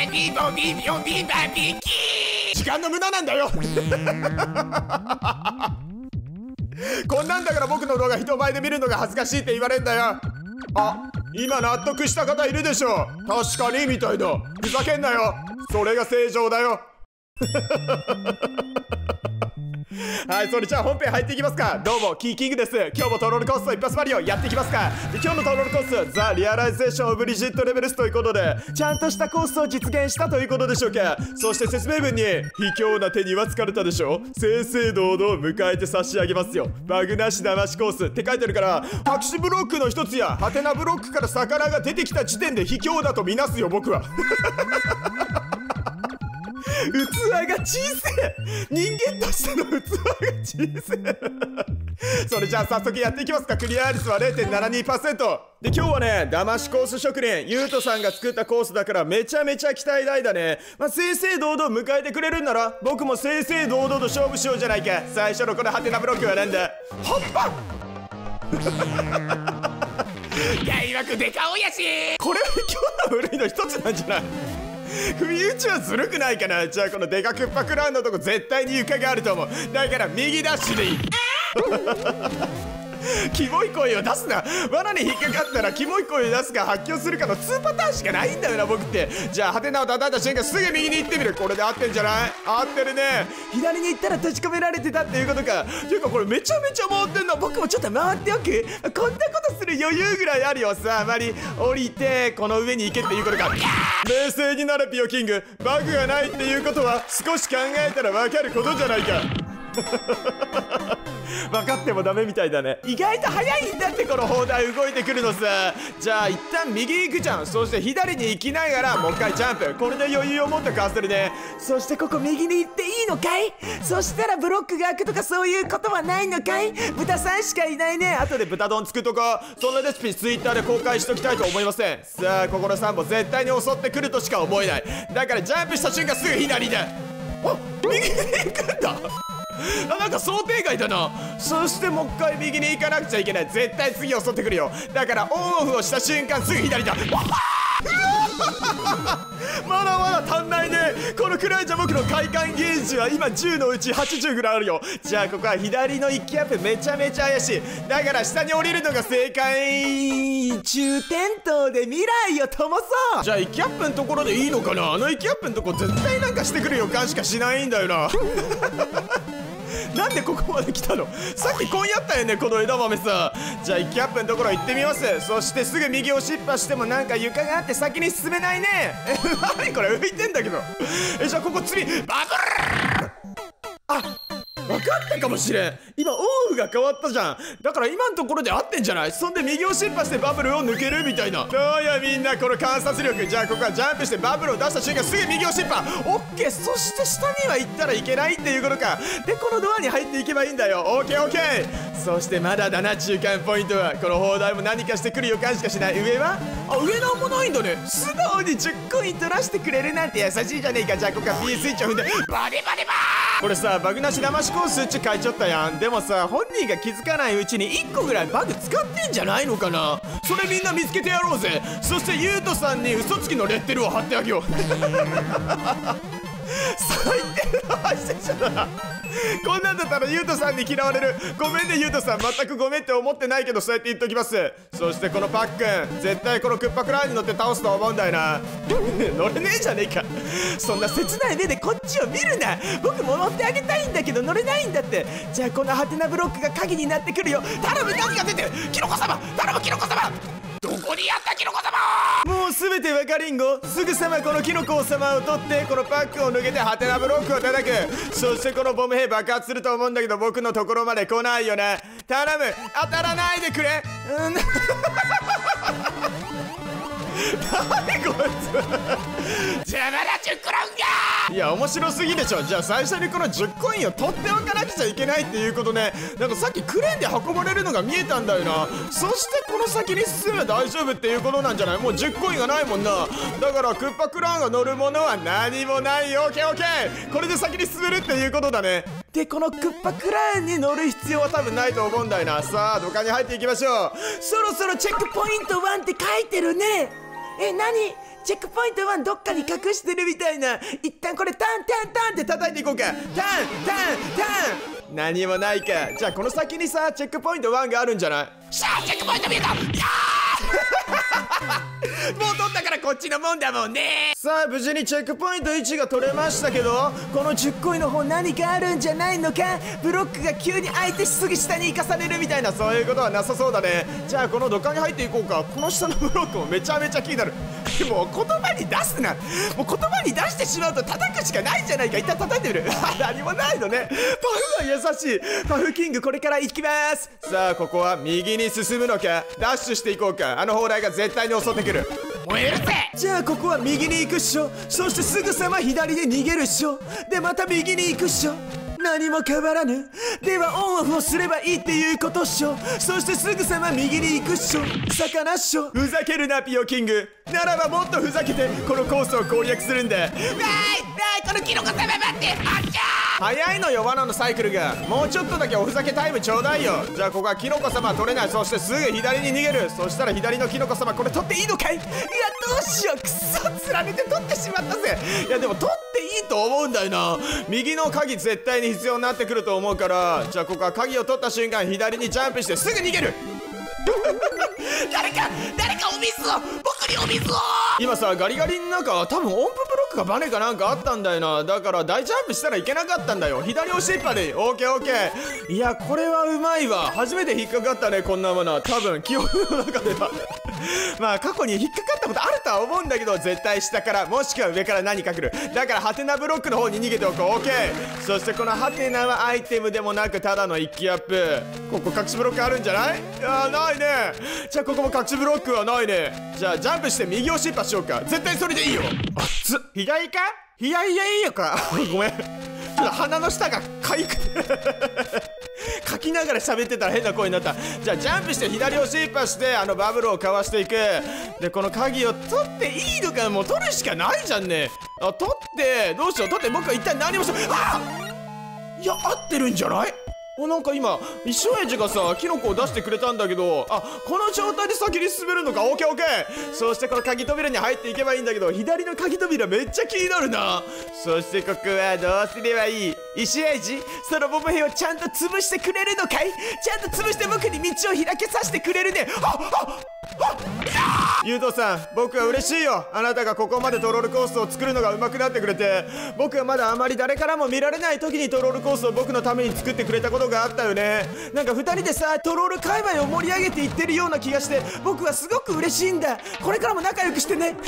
ビボビビョビバビキー。 時間の無駄なんだよこんなんだから僕の動画人前で見るのが恥ずかしいって言われんだよ。あ、今納得した方いるでしょ。確かにみたいだ。ふざけんなよ。それが正常だよはい、それじゃあ本編入っていきますか。どうもキーキングです。今日もトロールコースト一発マリオやっていきますか。で、今日のトロールコースはザ・リアライゼーション・オブ・リジット・レベルスということで、ちゃんとしたコースを実現したということでしょうか。そして説明文に卑怯な手には疲れたでしょ、正々堂々迎えて差し上げますよ、バグなし騙しコースって書いてあるから、隠しブロックの一つやハテナブロックから魚が出てきた時点で卑怯だとみなすよ僕は器が小さい。人間としての器が小さいそれじゃあ早速やっていきますか。クリア率は 0.72% で、今日はね、騙しコース職人ゆうとさんが作ったコースだからめちゃめちゃ期待大だね。正々堂々迎えてくれるんなら僕も正々堂々と勝負しようじゃないか。最初のこのハテナブロックはなんだ。ホッパ大枠デカオヤシ。 これは今日の古いの一つなんじゃない。不意打ちはずるくないかな。じゃあこのデカクッパクラウンのとこ絶対に床があると思う。だから右ダッシュでいいキモい声を出すな。罠に引っかかったらキモい声を出すか発狂するかの2パターンしかないんだよな僕って。じゃあハテナを叩いた瞬間すぐ右に行ってみる。これで合ってんじゃない。合ってるね。左に行ったら閉じ込められてたっていうことか。ていうかこれめちゃめちゃ回ってんの。僕もちょっと回っておく。こんなことする余裕ぐらいあるよ。さああまり降りてこの上に行けっていうことか。冷静になれピオキング。バグがないっていうことは少し考えたら分かることじゃないか分かってもダメみたいだね。意外と早いんだってこの砲台動いてくるのさ。じゃあ一旦右行くじゃん。そして左に行きながらもう一回ジャンプ。これで余裕を持ってかわせるね。そしてここ右に行っていいのかい。そしたらブロックが開くとかそういうことはないのかい。豚さんしかいないね。後で豚丼作っとこう。そんなレシピツイッターで公開しときたいと思いません。さあここの3本絶対に襲ってくるとしか思えない。だからジャンプした瞬間すぐ左だ。あ、右に行くんだ。なんか想定外だな。そしてもう一回右に行かなくちゃいけない。絶対次襲ってくるよ。だからオンオフをした瞬間すぐ左だまだまだ足んないね。このくらいじゃ僕の快感ゲージは今10のうち80ぐらいあるよ。じゃあここは左の1機アップめちゃめちゃ怪しい。だから下に降りるのが正解。中点灯で未来を灯そう。じゃあ1機アップのところでいいのかな。あの1機アップのとこ絶対なんかしてくる予感しかしないんだよななんでここまで来たの。さっきこんやったよねこの枝豆さ。じゃあ1キャップのところ行ってみます。そしてすぐ右を失敗してもなんか床があって先に進めないね。何これ浮いてんだけど。じゃあここ次バブル。あ、分かったかもしれん。今オフが変わったじゃん。だから今のところで合ってんじゃない。そんで右を失敗してバブルを抜けるみたいな。どうやみんなこの観察力。じゃあここはジャンプしてバブルを出した瞬間すぐ右を失敗。オッケー。そして下には行ったらいけないっていうことか。でこのドアに入っていけばいいんだよ。オッケーオッケー。そしてまだだな中間ポイントは。この砲台も何かしてくる予感しかしない。上は上なんもないんだね。素直に10コイン取らせてくれるなんて優しいじゃねえか。じゃあここは P スイッチを踏んでバリバリバー。これさバグなし騙しコースっち書いちゃったやん。でもさ本人が気づかないうちに1個ぐらいバグ使ってんじゃないのかな。それみんな見つけてやろうぜ。そしてゆうとさんに嘘つきのレッテルを貼ってあげよう最低な配信者だな。こんなんだったらゆうとさんに嫌われる。ごめんねゆうとさん。全くごめんって思ってないけどそうやって言っときます。そしてこのパックン絶対このクッパクラウンに乗って倒すと思うんだよな乗れねえじゃねえか。そんな切ない目でこっちを見るな。僕も乗ってあげたいんだけど乗れないんだって。じゃあこのハテナブロックが鍵になってくるよ。頼む鍵が出てる。キノコ様頼むキノコ様。 どこにやったキノコ様。 もうすべてわかりんご。すぐさまこのキノコ様を取ってこのパックを抜けてハテナブロックを叩く。そしてこのボム兵爆発すると思うんだけど僕のところまで来ないよな。頼む当たらないでくれ。何こいつ邪魔だ10コロンが。 いや面白すぎでしょ。じゃあ最初にこの10コインを取っておかなくちゃいけないっていうことね。なんかさっきクレーンで運ばれるのが見えたんだよな。そしてこの先に進めば大丈夫っていうことなんじゃない。もう10コインがないもんな。だからクッパクラウンが乗るものは何もないよ。オッケーオッケー。これで先に進めるっていうことだね。でこのクッパクラウンに乗る必要は多分ないと思うんだよな。さあ土管に入っていきましょう。そろそろチェックポイント1って書いてるね。何チェックポイント1どっかに隠してるみたいな。一旦これタンタンタンって叩いていこうか。タンタンタン。何もないか。じゃあこの先にさチェックポイント1があるんじゃない？ さあチェックポイント見えた。いやもう取ったからこっちのもんだもんね。 さあ無事にチェックポイント1が取れましたけど、この10個の方何かあるんじゃないのか。ブロックが急に相手しすぐ下に行かされるみたいな、そういうことはなさそうだね。じゃあこの土管に入っていこうか。この下のブロックもめちゃめちゃ気になる。もう言葉に出すな。もう言葉に出してしまうと叩くしかないじゃないか。一旦叩いてみる。何もないのね。パフは優しい。パフキングこれから行きます。さあここは右に進むのかダッシュしていこうか。あの砲台が絶対に襲ってくる。 燃えるぜ。 じゃあここは右に行くっしょ。そしてすぐさま左で逃げるっしょ。でまた右に行くっしょ。何も変わらぬ。ではオンオフをすればいいっていうことっしょ。そしてすぐさま右に行くっしょ。魚っしょ。ふざけるなピオキング。ならばもっとふざけてこのコースを攻略するんだ。 わーいこのキノコ様待って。あっちゃ早いのよ罠のサイクルが。もうちょっとだけおふざけタイムちょうだいよ。じゃあここはキノコ様取れない。そしてすぐ左に逃げる。そしたら左のキノコ様これ取っていいのかい。いやどうしよう。くそつられて取ってしまったぜ。いやでも取っていいと思うんだよな。右の鍵絶対に必要になってくると思うから、じゃあここは鍵を取った瞬間左にジャンプしてすぐ逃げる。 誰かお水を、僕にお水を。 今さガリガリの中多分音符ブロックがバネかなんかあったんだよな。だから大ジャンプしたらいけなかったんだよ。左押しっぱでいい。オーケーオーケー。いやこれはうまいわ。初めて引っかかったねこんなものは。多分記憶の中ではまあ過去に引っかかったことあるとは思うんだけど、絶対下からもしくは上から何か来る。だからハテナブロックの方に逃げておこう。オーケー。そしてこのハテナはアイテムでもなくただの一気アップ。ここ隠しブロックあるんじゃない？いやないね。じゃあここも隠しブロックはないね。じゃあジャンプして右押しっぱしようか。絶対それでいいよ。あっつ左かいやいいよかごめんちょっと鼻の下がかゆくて書きながら喋ってたら変な声になった。じゃあジャンプして左押しっぱしてあのバブルをかわしていく。でこの鍵を取っていいのか。もう取るしかないじゃんね。あ取ってどうしよう。取って僕は一体何もしよう。いや合ってるんじゃない？なんか今一生エイジがさキノコを出してくれたんだけど、この状態で先に進めるのか。オッケーオッケー。そしてこの鍵扉に入っていけばいいんだけど、左の鍵扉めっちゃ気になるな。そしてここはどうすればいい？石エイジそのボブ兵をちゃんと潰してくれるのかい？ちゃんと潰して僕に道を開けさせてくれるね。ゆうとさん僕は嬉しいよ。あなたがここまでトロールコースを作るのが上手くなってくれて。僕はまだあまり誰からも見られない時にトロールコースを僕のために作ってくれたことがあったよね。なんか2人でさトロール界隈を盛り上げていってるような気がして僕はすごく嬉しいんだ。これからも仲良くしてね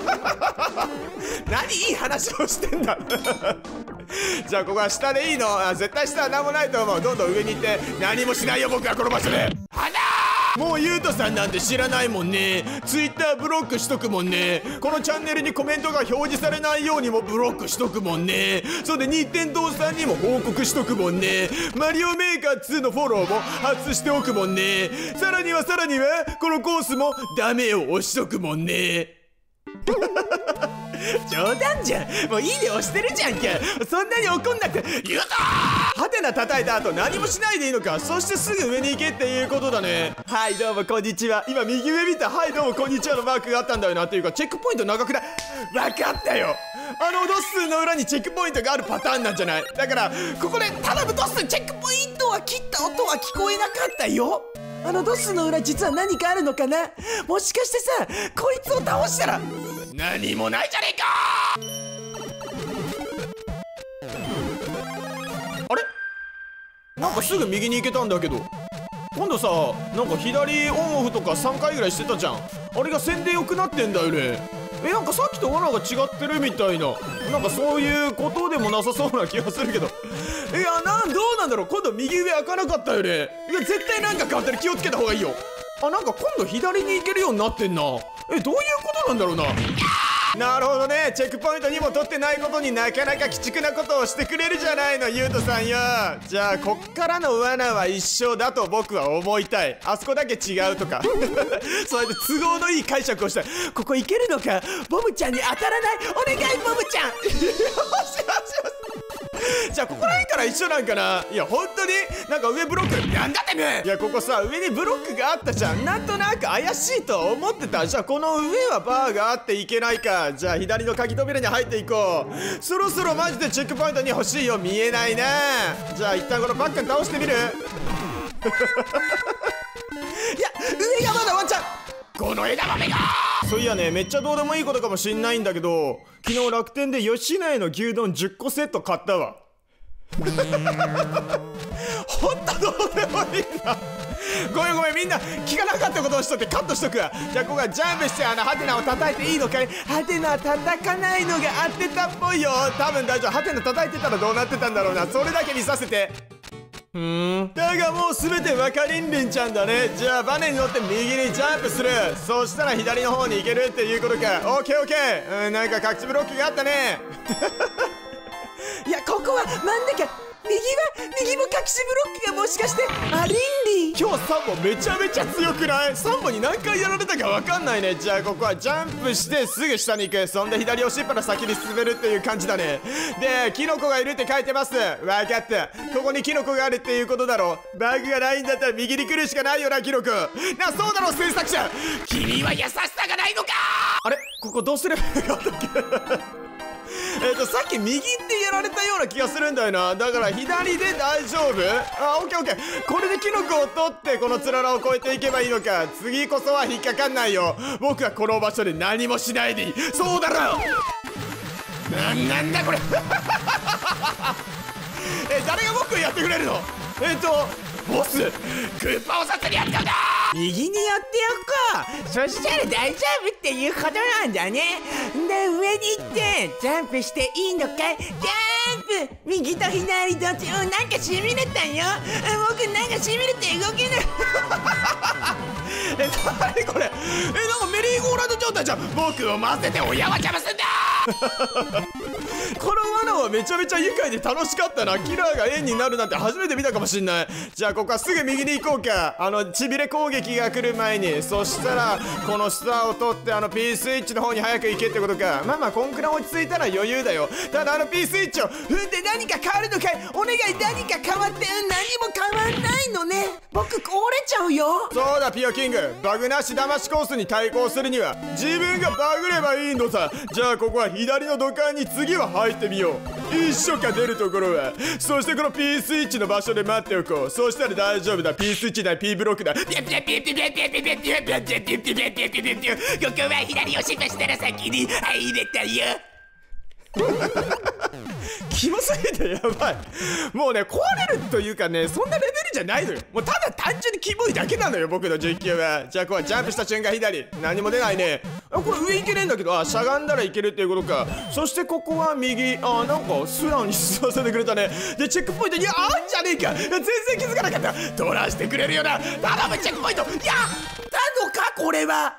何いい話をしてんだじゃあここは下でいいの？絶対下は何もないと思う。どんどん上に行って。何もしないよ僕はこの場所で。もうゆうとさんなんて知らないもんね。ツイッターブロックしとくもんね。このチャンネルにコメントが表示されないようにもブロックしとくもんね。それで任天堂さんにも報告しとくもんね。マリオメーカー2のフォローも外しておくもんね。さらにはこのコースもダメを押しとくもんね冗談じゃん。もういいね押してるじゃんけ。そんなに怒んなくて。 言うたハテナ叩いた後何もしないでいいのか。そしてすぐ上に行けっていうことだね。はいどうもこんにちは。今右上見たはいどうもこんにちはのマークがあったんだよな。っていうかチェックポイント長くない？分かったよ。ドッスンの裏にチェックポイントがあるパターンなんじゃない？だからここで頼むドッスンチェックポイントは切った音は聞こえなかったよ。ドッスンの裏実は何かあるのかな？もしかしてさこいつを倒したら何もないじゃねえか。 あれなんかすぐ右に行けたんだけど、今度さなんか左オンオフとか3回ぐらいしてたじゃん。あれが線で良くなってんだよね。なんかさっきと罠が違ってるみたいな、なんかそういうことでもなさそうな気がするけど。どうなんだろう。今度右上開かなかったよね。絶対なんか変わってる。気をつけた方がいいよ。なんか今度左に行けるようになってんな。どういうことなんだろうな。なるほどね。チェックポイントにも取ってないことになかなか鬼畜なことをしてくれるじゃないのゆうとさんよ。じゃあこっからの罠は一緒だと僕は思いたい。あそこだけ違うとかそうやって都合のいい解釈をしたい。ここ行けるのか。ボブちゃんに当たらない。お願いボブちゃんよしよしよし。 じゃあここら辺から一緒なんかな。いや本当になんか上ブロックなんだてめえ。 いやここさ上にブロックがあったじゃん。なんとなく怪しいと思ってた。じゃあこの上はバーがあっていけないか。じゃあ左の鍵扉に入っていこう。そろそろマジでチェックポイントに欲しいよ。見えないな。じゃあ一旦このバッカン倒してみるいや上がまだワンチャン。 この枝豆が。 そういやねめっちゃどうでもいいことかもしんないんだけど、昨日楽天で吉野家の牛丼10個セット買ったわ。ほんとどうでもいいな。ごめんごめん、みんな聞かなかったことをしとってカットしとくわ。じゃあここはジャンプしてハテナを叩いていいのかい。ハテナ叩かないのが合ってたっぽいよ。多分大丈夫。ハテナ叩いてたらどうなってたんだろうな。それだけ見させて。だがもう全て分かりんりんちゃんだね。じゃあバネに乗って右にジャンプする。そしたら左の方に行けるっていうことか。オッケーオッケー。なんか隠しブロックがあったね。いやここは真ん中。右も隠しブロックがもしかしてありんりん。今日3本めちゃめちゃ強くない？ 3 本に何回やられたか分かんないね。じゃあここはジャンプしてすぐ下に行く。そんで左押しっぱら先に進めるっていう感じだね。でキノコがいるって書いてます。分かった。ここにキノコがあるっていうことだろ。バグがないんだったら右に来るしかないよなキノコ。なそうだろ制作者。 君は優しさがないのか。 あれここどうすればよかったっけさっき右ってやられたような気がするんだよな。だから左で大丈夫。あ、オッケーオッケー。これでキノコを取ってこのつららを越えていけばいいのか。次こそは引っかかんないよ。僕はこの場所で何もしないでいい。そうだろ。 なんだこれ。 誰が僕やってくれるの。ボスクーパーお札にやったんだ。 右に寄っておこう。そしたら大丈夫っていうことなんだね。で上に行ってジャンプしていいのかい。ジャンプ右と左どっち。なんかしびれたよ。僕なんかしびれて動けない。 何これ。なんかメリーゴーランド状態じゃん。 僕を混ぜて親は邪魔すんだ。 この罠はめちゃめちゃ愉快で楽しかったな。キラーが円になるなんて初めて見たかもしんない。じゃあここはすぐ右に行こうか。ちびれ攻撃が来る前に。そしたらこの下を取ってP スイッチの方に早く行けってことか。まあこんくらい落ち着いたら余裕だよ。ただP スイッチを踏んで何か変わるのかい。お願い何か変わって。何も変わんないのね。僕壊れちゃうよ。そうだピオキング。バグなし騙しコースに対抗するには自分がバグればいいのさ。じゃあここは左の土管に次は入ってみよう。一緒か出るところは。そしてこの P スイッチの場所で待っておこう。そうしたら大丈夫だ。 P スイッチだ。 P ブロックだ。 ここは左押しましたら先に入れたよ。 キモすぎてやばい。もうね壊れるというかねそんなレベルじゃないのよ。もうただ単純にキモいだけなのよ僕の実況は。じゃあここはジャンプした瞬間左。何も出ないね。これ上行けねえんだけど。しゃがんだらいけるっていうことか。そしてここは右。なんか素直に進ませてくれたね。でチェックポイントにあんじゃねえか。全然気づかなかった。取らしてくれるよな。頼むチェックポイント。やったのかこれは。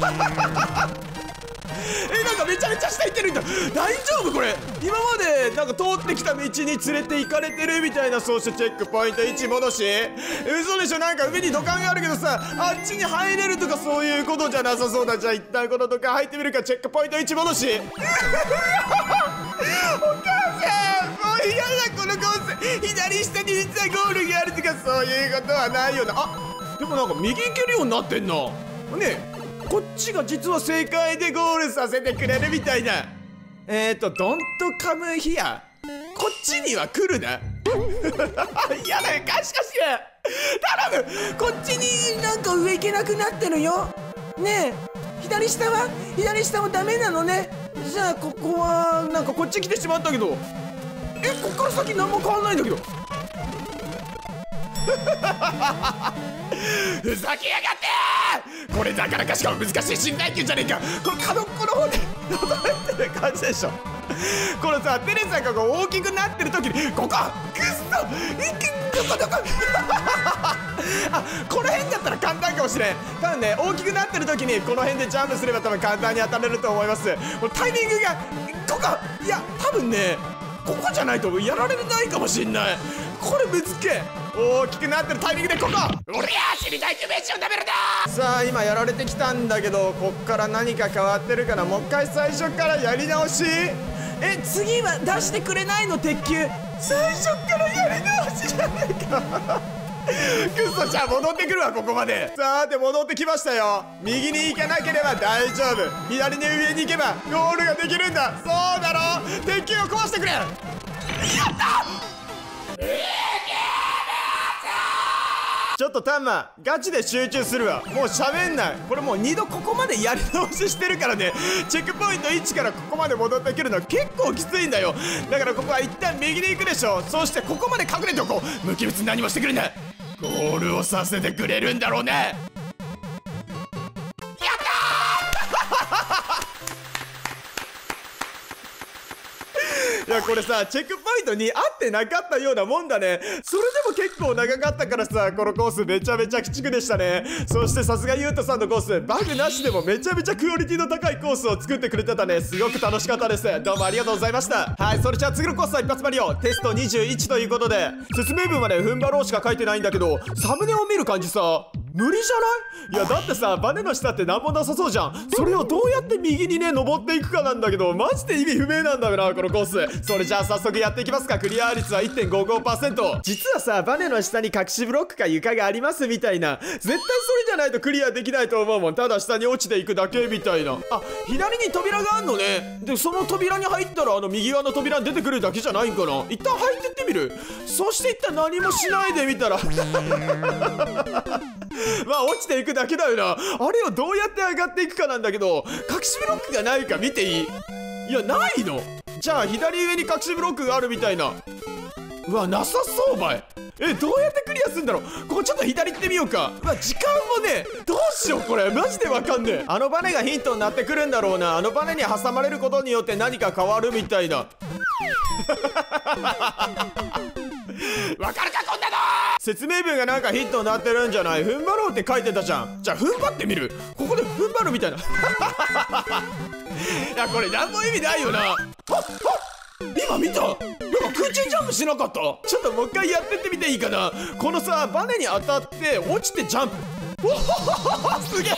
なんかめちゃめちゃ下行ってるんだ。大丈夫これ。今までなんか通ってきた道に連れて行かれてるみたいな。そうしてチェックポイント1戻し。嘘でしょ。なんか上に土管があるけどさあっちに入れるとかそういうことじゃなさそうだ。じゃあ一旦この土管入ってみるか。チェックポイント1戻し。お母さんもう嫌だこのコース。左下に実はゴールがあるとかそういうことはないよな。でもなんか右行けるようになってんな。ねえこっちが実は正解でゴールさせてくれるみたいな。ドントカムヒア。こっちには来るな。やだよガシガシ頼む。こっちになんか上行けなくなってるよ。ねえ左下もダメなのね。じゃあここはなんかこっち来てしまったけどこっから先何も変わんないんだけど。 ふざけやがって。これなかなかしかも難しい新耐久じゃねえか。 この角っこの方で叩いてる感じでしょ。このさテレサが大きくなってる時にここくっそどここの辺だったら簡単かもしれん。多分ね大きくなってる時にこの辺でジャンプすれば多分簡単に当たれると思います。これタイミングがここいや多分ねここじゃないとやられないかもしんない。これぶつけ大きくなってるタイミングでここ。 おりゃ死に耐久ベンチを食べるだ。 さあ今やられてきたんだけどこっから何か変わってるから。もう一回最初からやり直し。次は出してくれないの鉄球。 最初からやり直しじゃねえかくそ、じゃあ戻ってくるわ、ここまで。さて戻ってきましたよ。右に行かなければ大丈夫、左に上に行けばゴールができるんだ。そうだろ、鉄球を壊してくれ。やった。ちょっとタンマガチで集中するわ。もう喋んない。これもう2度ここまでやり直ししてるからね。チェックポイント1からここまで戻ってくるの結構きついんだよ。だからここは一旦右に行くでしょ。そしてここまで隠れておこう。無機物何もしてくれない。ゴールをさせてくれるんだろうね。いやこれさ、チェックポイントに合ってなかったようなもんだね。それでも結構長かったからさ、このコースめちゃめちゃ鬼畜でしたね。そしてさすがゆうとさんのコース、バグなしでもめちゃめちゃクオリティの高いコースを作ってくれてたね。すごく楽しかったです。どうもありがとうございました。はい、それじゃあ次のコースは一発マリオテスト21ということで、説明文まで踏ん張ろうしか書いてないんだけど、サムネを見る感じさ無理じゃない？いやだってさ、バネの下ってなんもなさそうじゃん。それをどうやって右にね登っていくかなんだけど、マジで意味不明なんだよなこのコース。それじゃあ早速やっていきますか。クリア率は 1.55%。 実はさ、バネの下に隠しブロックか床がありますみたいな、絶対それじゃないとクリアできないと思うもん。ただ下に落ちていくだけみたいな。あ、左に扉があんのね。でその扉に入ったら右側の扉に出てくるだけじゃないんかな。一旦入ってってみる。そして一旦何もしないでみたらまあ落ちていくだけだよな。あれをどうやって上がっていくかなんだけど、隠しブロックがないか見ていい？いやないの。じゃあ左上に隠しブロックがあるみたいな。うわなさそうばい。どうやってクリアするんだろう。ここちょっと左行ってみようか。うわ時間もね、どうしようこれマジでわかんねえ。あのバネがヒントになってくるんだろうな。あのバネに挟まれることによって何か変わるみたいなわかるかこんなの。説明文がなんかヒントになってるんじゃない？踏ん張ろうって書いてたじゃん。じゃあ踏ん張ってみる。ここで踏ん張るみたいないやこれ何も意味ないよな。はっ今見た。なんか空中ジャンプしなかった？ちょっともう一回やってってみていいかな。このさバネに当たって落ちてジャンプ。おおすげえ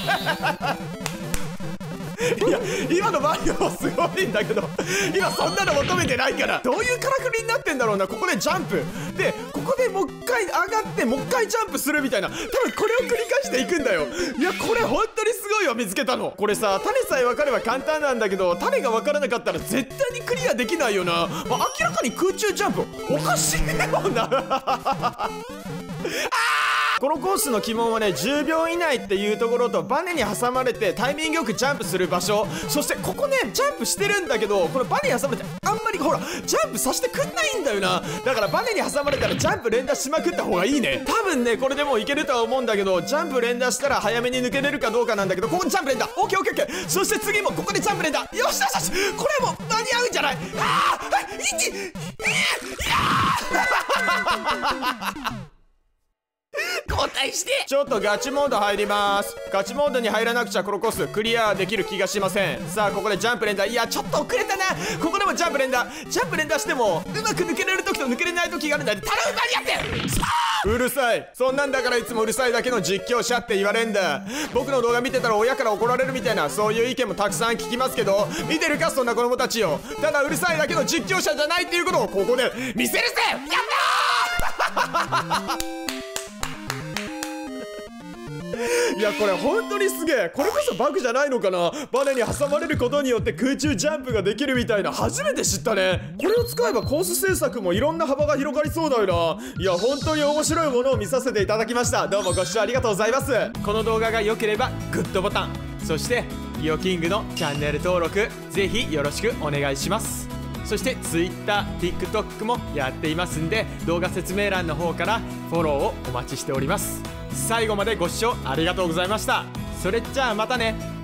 いや今のマリオすごいんだけど、今そんなの求めてないから。どういうからくりになってんだろうな。ここでジャンプで、ここでもう一回上がってもう一回ジャンプするみたいな。多分これを繰り返していくんだよ。いやこれ本当にすごいわ。見つけたのこれさ、種さえ分かれば簡単なんだけど、種が分からなかったら絶対にクリアできないよな。明らかに空中ジャンプおかしいよなこのコースの鬼門はね、10秒以内っていうところと、バネに挟まれてタイミングよくジャンプする場所、そしてここねジャンプしてるんだけど、このバネに挟まれてあんまりほらジャンプさせてくんないんだよな。だからバネに挟まれたらジャンプ連打しまくった方がいいね。多分ねこれでもういけるとは思うんだけど、ジャンプ連打したら早めに抜けれるかどうかなんだけど、ここにジャンプ連打 OKOKOK。 そして次もここでジャンプ連打。よしよしよし、これもう間に合うんじゃない？ああ交代して。 ちょっとガチモード入ります。ガチモードに入らなくちゃこのコースクリアできる気がしません。さあここでジャンプ連打。いやちょっと遅れたな。ここでもジャンプ連打。ジャンプ連打してもうまく抜けれる時と抜けれない時があるんだ。頼む間に合ってうるさい。そんなんだからいつもうるさいだけの実況者って言われんだ。僕の動画見てたら親から怒られるみたいな、そういう意見もたくさん聞きますけど、見てるかそんな子供たちよ。ただうるさいだけの実況者じゃないっていうことをここで見せるぜ。やったーいやこれ本当にすげえ。これこそバグじゃないのかな。バネに挟まれることによって空中ジャンプができるみたいな、初めて知ったね。これを使えばコース制作もいろんな幅が広がりそうだよな。いや本当に面白いものを見させていただきました。どうもご視聴ありがとうございます。この動画が良ければグッドボタン、そしてイオキングのチャンネル登録ぜひよろしくお願いします。そして Twitter、TikTok もやっていますんで、動画説明欄の方からフォローをお待ちしております。最後までご視聴ありがとうございました。それじゃあまたね。